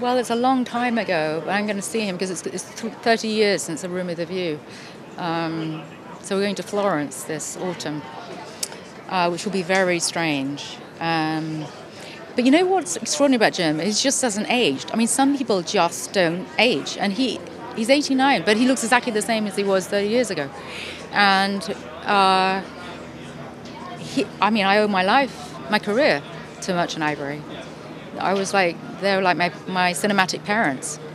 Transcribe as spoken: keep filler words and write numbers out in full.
well, it's a long time ago, but I'm going to see him because it's, it's thirty years since A Room with a View. Um, so we're going to Florence this autumn, uh, which will be very strange. Um, but you know what's extraordinary about Jim? He just hasn't aged. I mean, some people just don't age, and he he's eighty-nine, but he looks exactly the same as he was thirty years ago. And uh, he, I mean, I owe my life, my career, to Merchant Ivory. I was like, they were like my, my cinematic parents.